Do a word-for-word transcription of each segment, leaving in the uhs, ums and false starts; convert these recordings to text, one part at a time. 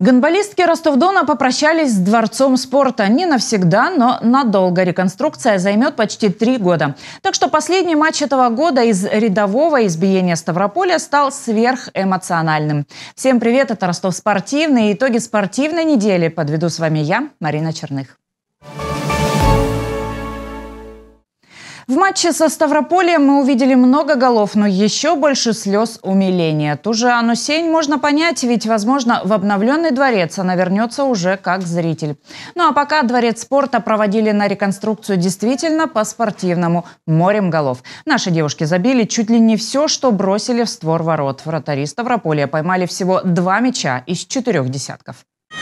Гандболистки Ростов-Дона попрощались с Дворцом спорта. Не навсегда, но надолго. Реконструкция займет почти три года. Так что последний матч этого года из рядового избиения Ставрополя стал сверхэмоциональным. Всем привет, это Ростов Спортивный. Итоги спортивной недели подведу с вами я, Марина Черных. В матче со Ставрополем мы увидели много голов, но еще больше слез умиления. Ту же Анну Сень можно понять, ведь, возможно, в обновленный дворец она вернется уже как зритель. Ну а пока Дворец спорта проводили на реконструкцию действительно по-спортивному, морем голов. Наши девушки забили чуть ли не все, что бросили в створ ворот. Вратари Ставрополя поймали всего два мяча из четырех десятков.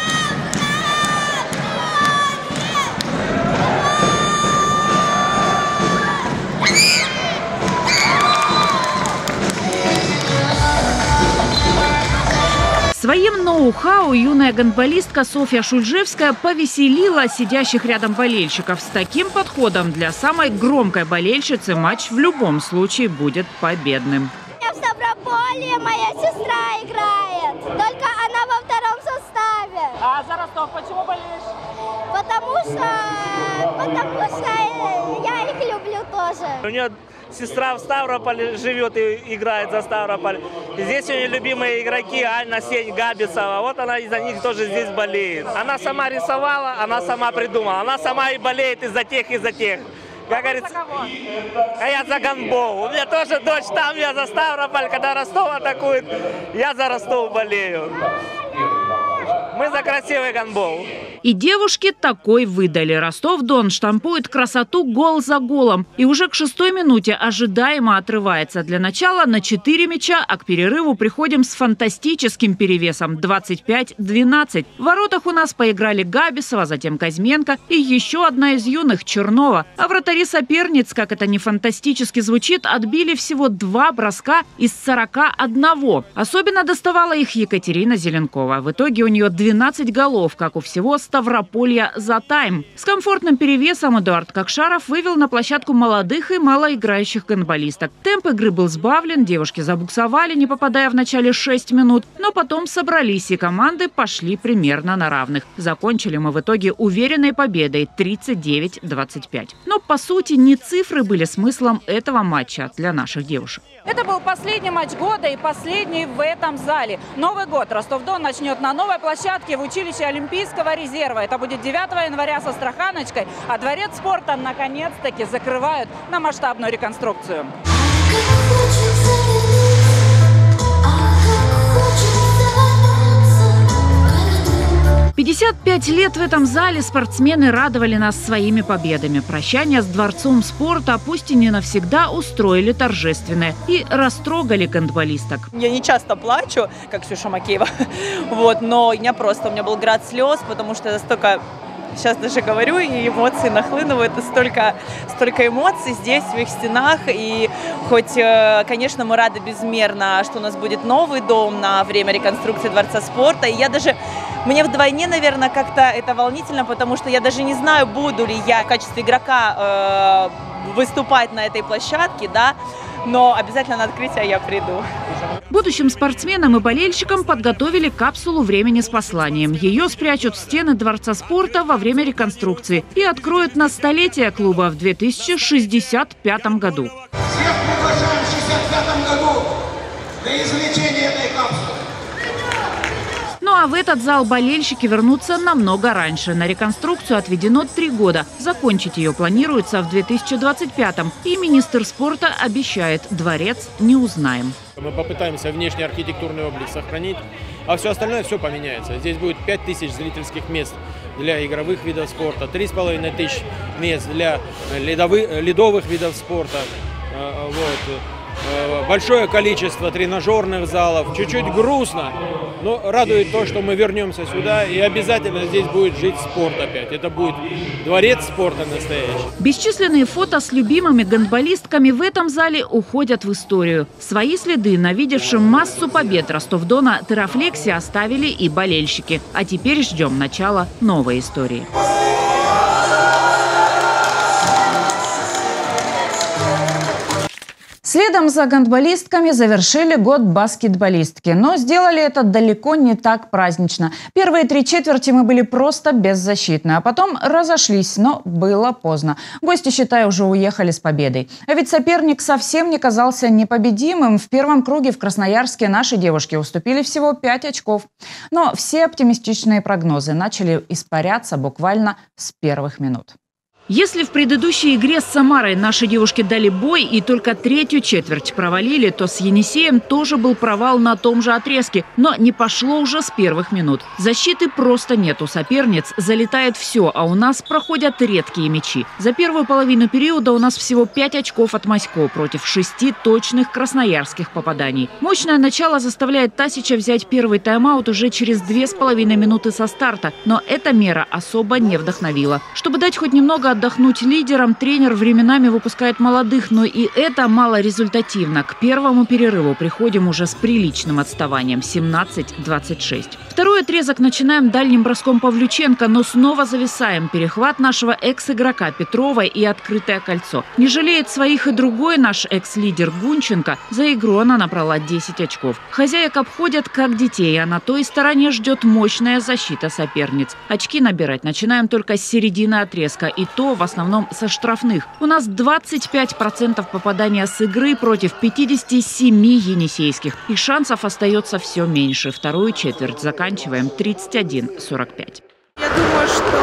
Своим ноу-хау юная гандболистка Софья Шульжевская повеселила сидящих рядом болельщиков. С таким подходом для самой громкой болельщицы матч в любом случае будет победным. В Ставрополе моя сестра играет, только она во втором составе. А за Ростов почему болеешь? Потому что, потому что я их люблю тоже. У нее сестра в Ставрополе живет и играет за Ставрополь. И здесь у нее любимые игроки Анна Сень, Габисова. Вот она из-за них тоже здесь болеет. Она сама рисовала, она сама придумала. Она сама и болеет из-за тех, из-за тех. Как говорится, а я за гандбол. У меня тоже дочь там, я за Ставрополь. Когда Ростов атакует, я за Ростов болею. Мы за красивый гандбол. И девушки такой выдали. Ростов-Дон штампует красоту гол за голом. И уже к шестой минуте ожидаемо отрывается. Для начала на четыре мяча, а к перерыву приходим с фантастическим перевесом двадцать пять двенадцать. В воротах у нас поиграли Габисова, затем Козьменко и еще одна из юных – Чернова. А вратари соперниц, как это не фантастически звучит, отбили всего два броска из сорока одного. Особенно доставала их Екатерина Зеленкова. В итоге у нее двенадцать голов, как у всего Ставрополья за тайм. С комфортным перевесом Эдуард Кокшаров вывел на площадку молодых и малоиграющих гандболисток. Темп игры был сбавлен, девушки забуксовали, не попадая в начале шесть минут, но потом собрались и команды пошли примерно на равных. Закончили мы в итоге уверенной победой тридцать девять двадцать пять. Но по сути не цифры были смыслом этого матча для наших девушек. Это был последний матч года и последний в этом зале. Новый год Ростов-Дон начнет на новой площадке в училище Олимпийского резерва. Это будет девятого января со Страханочкой, а Дворец спорта наконец-таки закрывают на масштабную реконструкцию. пятьдесят пять лет в этом зале спортсмены радовали нас своими победами. Прощание с Дворцом спорта, пусть и не навсегда, устроили торжественное и растрогали гандболисток. Я не часто плачу, как Ксюша Макеева, вот, но у меня просто у меня был град слез, потому что столько, сейчас даже говорю, и эмоции нахлынывают, и столько, столько эмоций здесь, в их стенах. И хоть, конечно, мы рады безмерно, что у нас будет новый дом на время реконструкции Дворца спорта. И я даже, мне вдвойне, наверное, как-то это волнительно, потому что я даже не знаю, буду ли я в качестве игрока э, выступать на этой площадке, да, но обязательно на открытие я приду. Будущим спортсменам и болельщикам подготовили капсулу времени с посланием. Ее спрячут в стены Дворца спорта во время реконструкции и откроют на столетие клуба в две тысячи шестьдесят пятом году. Всех приглашаем в шестьдесят пятом году на извлечение этой капсулы. Ну а в этот зал болельщики вернутся намного раньше. На реконструкцию отведено три года. Закончить ее планируется в две тысячи двадцать пятом. И министр спорта обещает, дворец не узнаем. Мы попытаемся внешний архитектурный облик сохранить, а все остальное все поменяется. Здесь будет пять тысяч зрительских мест для игровых видов спорта, три с половиной тысячи мест для ледовых, ледовых видов спорта. Вот. Большое количество тренажерных залов. Чуть-чуть грустно, но радует то, что мы вернемся сюда и обязательно здесь будет жить спорт опять. Это будет дворец спорта настоящий. Бесчисленные фото с любимыми гандболистками в этом зале уходят в историю. Свои следы на видевшем массу побед Ростов-Дона Терафлексе оставили и болельщики. А теперь ждем начала новой истории. Следом за гандболистками завершили год баскетболистки. Но сделали это далеко не так празднично. Первые три четверти мы были просто беззащитны, а потом разошлись, но было поздно. Гости, считай, уже уехали с победой. А ведь соперник совсем не казался непобедимым. В первом круге в Красноярске наши девушки уступили всего пять очков. Но все оптимистичные прогнозы начали испаряться буквально с первых минут. Если в предыдущей игре с Самарой наши девушки дали бой и только третью четверть провалили, то с Енисеем тоже был провал на том же отрезке. Но не пошло уже с первых минут. Защиты просто нет у соперниц. Залетает все, а у нас проходят редкие мячи. За первую половину периода у нас всего пять очков от Масько против шести точных красноярских попаданий. Мощное начало заставляет Тасича взять первый тайм-аут уже через две с половиной минуты со старта. Но эта мера особо не вдохновила. Чтобы дать хоть немного отдохнуть лидерам, тренер временами выпускает молодых, но и это малорезультативно. К первому перерыву приходим уже с приличным отставанием – семнадцать двадцать шесть. Второй отрезок начинаем дальним броском Павлюченко, но снова зависаем. Перехват нашего экс-игрока Петровой и открытое кольцо. Не жалеет своих и другой наш экс-лидер Гунченко. За игру она набрала десять очков. Хозяек обходят как детей, а на той стороне ждет мощная защита соперниц. Очки набирать начинаем только с середины отрезка, и то в основном со штрафных. У нас двадцать пять процентов попадания с игры против пятидесяти семи енисейских. И шансов остается все меньше. Вторую четверть заканчиваем тридцать один сорок пять. Я думаю, что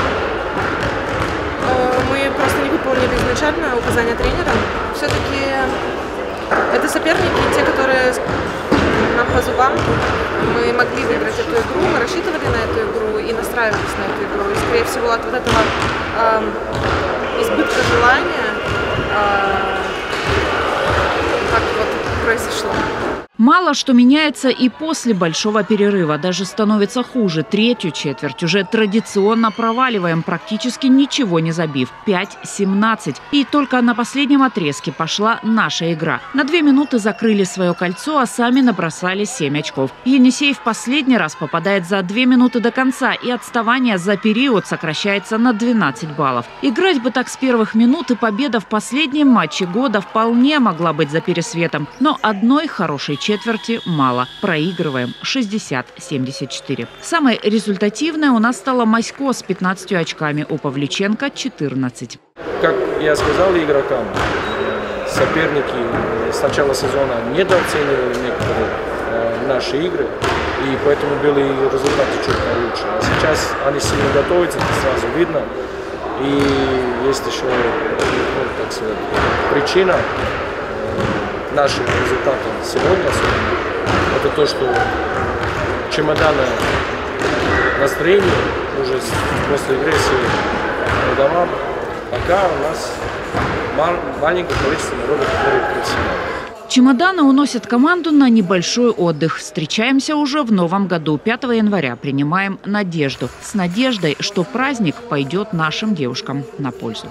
э, мы просто не выполнили изначально указания тренера. Все-таки это соперники, те, которые нам по зубам. Мы могли выиграть эту игру, мы рассчитывали на эту игру и настраивались на эту игру. И, скорее всего, от вот этого э, избытка желания э, так вот произошло. Мало что меняется и после большого перерыва. Даже становится хуже. Третью четверть уже традиционно проваливаем, практически ничего не забив. пять семнадцать. И только на последнем отрезке пошла наша игра. На две минуты закрыли свое кольцо, а сами набросали семь очков. Енисей в последний раз попадает за две минуты до конца, и отставание за период сокращается на двенадцать баллов. Играть бы так с первых минут, и победа в последнем матче года вполне могла быть за Пересветом. Но одной хорошей четверти мало. Проигрываем шестьдесят семьдесят четыре. Самой результативной у нас стала Масько с пятнадцатью очками, у Павлюченко четырнадцать. Как я сказал игрокам, соперники с начала сезона недооценивали некоторые э, наши игры, и поэтому были результаты чуть получше. А сейчас они сильно готовятся, это сразу видно. И есть еще, ну, так сказать, причина наших результатов сегодня, это то, что чемоданное настроение уже после игры с домам, пока у нас маленькое количество народа, которые присылают. Чемоданы уносят команду на небольшой отдых. Встречаемся уже в новом году. пятого января принимаем «Надежду». С надеждой, что праздник пойдет нашим девушкам на пользу.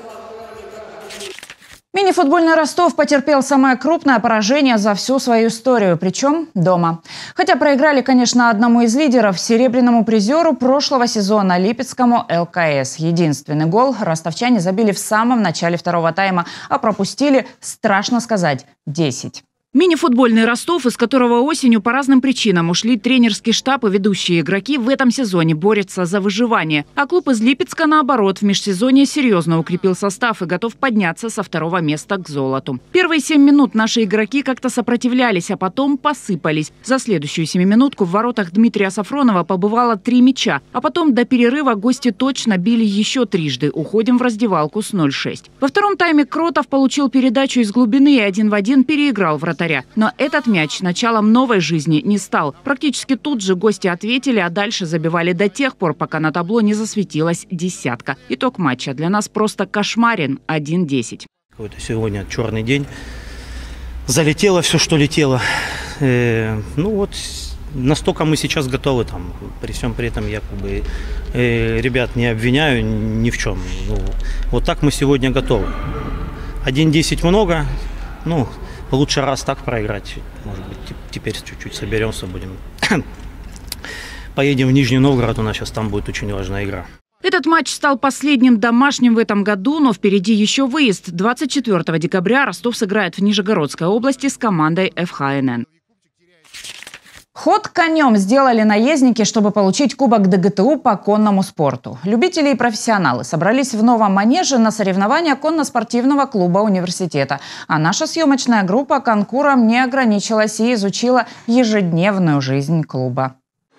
Мини-футбольный Ростов потерпел самое крупное поражение за всю свою историю, причем дома. Хотя проиграли, конечно, одному из лидеров, серебряному призеру прошлого сезона, липецкому эл ка эс. Единственный гол ростовчане забили в самом начале второго тайма, а пропустили, страшно сказать, десять. Мини-футбольный Ростов, из которого осенью по разным причинам ушли тренерский штаб и ведущие игроки, в этом сезоне борется за выживание. А клуб из Липецка, наоборот, в межсезонье серьезно укрепил состав и готов подняться со второго места к золоту. Первые семь минут наши игроки как-то сопротивлялись, а потом посыпались. За следующую семиминутку в воротах Дмитрия Сафронова побывало три мяча. А потом до перерыва гости точно били еще трижды. Уходим в раздевалку с ноль шесть. Во втором тайме Кротов получил передачу из глубины и один в один переиграл вратаря. Но этот мяч началом новой жизни не стал. Практически тут же гости ответили, а дальше забивали до тех пор, пока на табло не засветилась десятка. Итог матча для нас просто кошмарен – один десять. Какой-то сегодня черный день. Залетело все, что летело. Э, ну вот, настолько мы сейчас готовы. Там, при всем при этом я как бы э, ребят не обвиняю ни в чем. Ну, вот так мы сегодня готовы. один десять много. Ну, лучше раз так проиграть. Может быть, теперь чуть-чуть соберемся, будем. Поедем в Нижний Новгород, у нас сейчас там будет очень важная игра. Этот матч стал последним домашним в этом году, но впереди еще выезд. двадцать четвёртого декабря Ростов сыграет в Нижегородской области с командой эф ха эн эн. Ход конем сделали наездники, чтобы получить кубок дэ гэ тэ у по конному спорту. Любители и профессионалы собрались в новом манеже на соревнования конно-спортивного клуба университета. А наша съемочная группа конкуром не ограничилась и изучила ежедневную жизнь клуба.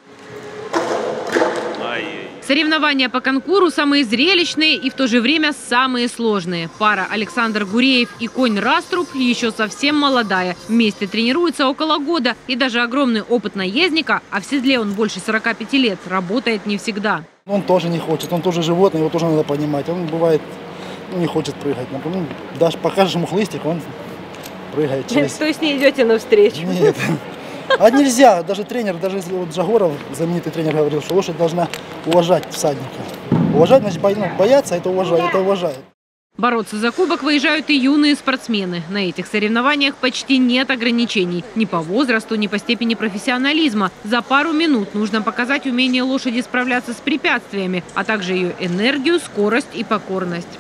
Соревнования по конкуру самые зрелищные и в то же время самые сложные. Пара Александр Гуреев и конь Раструб еще совсем молодая. Вместе тренируются около года. И даже огромный опыт наездника, а в седле он больше сорока пяти лет, работает не всегда. Он тоже не хочет, он тоже животное, его тоже надо понимать. Он бывает, ну, не хочет прыгать. Например, даже покажешь ему хлыстик, он прыгает через... То есть не идете навстречу? Нет. А нельзя, даже тренер, даже если вот Жагоров, знаменитый тренер, говорил, что лошадь должна уважать всадника. Уважать, значит, бояться, это уважать, это уважает. Бороться за кубок выезжают и юные спортсмены. На этих соревнованиях почти нет ограничений. Ни по возрасту, ни по степени профессионализма. За пару минут нужно показать умение лошади справляться с препятствиями, а также ее энергию, скорость и покорность.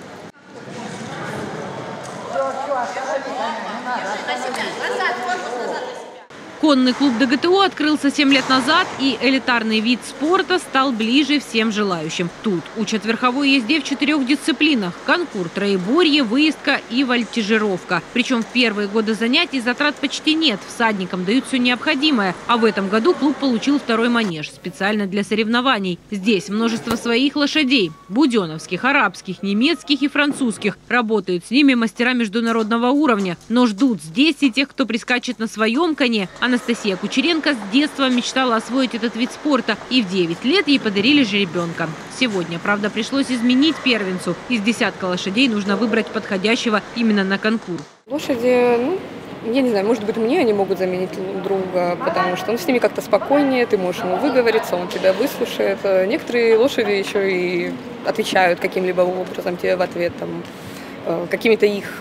Конный клуб дэ гэ тэ у открылся семь лет назад, и элитарный вид спорта стал ближе всем желающим. Тут учат верховой езде в четырех дисциплинах – конкур, троеборье, выездка и вольтижировка. Причем в первые годы занятий затрат почти нет, всадникам дают все необходимое. А в этом году клуб получил второй манеж специально для соревнований. Здесь множество своих лошадей – буденовских, арабских, немецких и французских. Работают с ними мастера международного уровня. Но ждут здесь и тех, кто прискачет на своем коне. Анастасия Кучеренко с детства мечтала освоить этот вид спорта, и в девять лет ей подарили жеребенка. Сегодня, правда, пришлось изменить первенцу. Из десятка лошадей нужно выбрать подходящего именно на конкур. Лошади, ну, я не знаю, может быть, мне они могут заменить друга, потому что ну, с ними как-то спокойнее, ты можешь ему выговориться, он тебя выслушает. Некоторые лошади еще и отвечают каким-либо образом тебе в ответ, там, какими-то их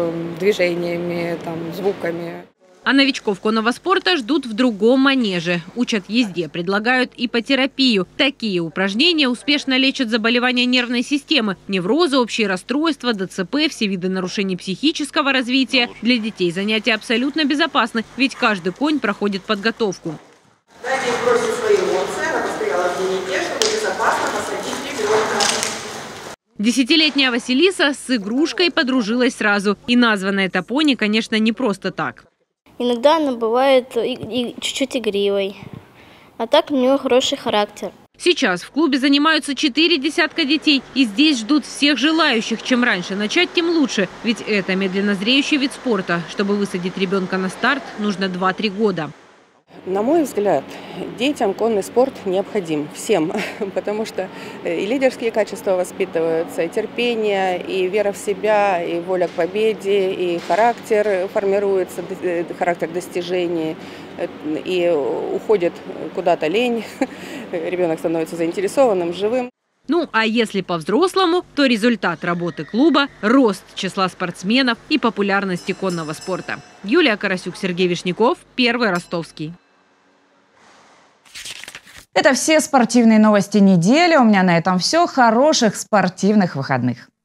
движениями, там, звуками. А новичков конного спорта ждут в другом манеже. Учат езде, предлагают ипотерапию. Такие упражнения успешно лечат заболевания нервной системы, неврозы, общие расстройства, дэ цэ пэ, все виды нарушений психического развития. Для детей занятия абсолютно безопасны, ведь каждый конь проходит подготовку. Дайте им бросить свои эмоции, она постояла в дневнике, чтобы безопасно посадить ребенка. Десятилетняя Василиса с игрушкой подружилась сразу. И названа эта пони, конечно, не просто так. Иногда она бывает чуть-чуть игривой, а так у нее хороший характер. Сейчас в клубе занимаются четыре десятка детей, и здесь ждут всех желающих. Чем раньше начать, тем лучше. Ведь это медленно зреющий вид спорта. Чтобы высадить ребенка на старт, нужно два-три года. На мой взгляд, детям конный спорт необходим всем, потому что и лидерские качества воспитываются, и терпение, и вера в себя, и воля к победе, и характер формируется, характер достижений, и уходит куда-то лень, ребенок становится заинтересованным, живым. Ну, а если по-взрослому, то результат работы клуба – рост числа спортсменов и популярности конного спорта. Юлия Карасюк, Сергей Вишняков, Первый Ростовский. Это все спортивные новости недели. У меня на этом все. Хороших спортивных выходных.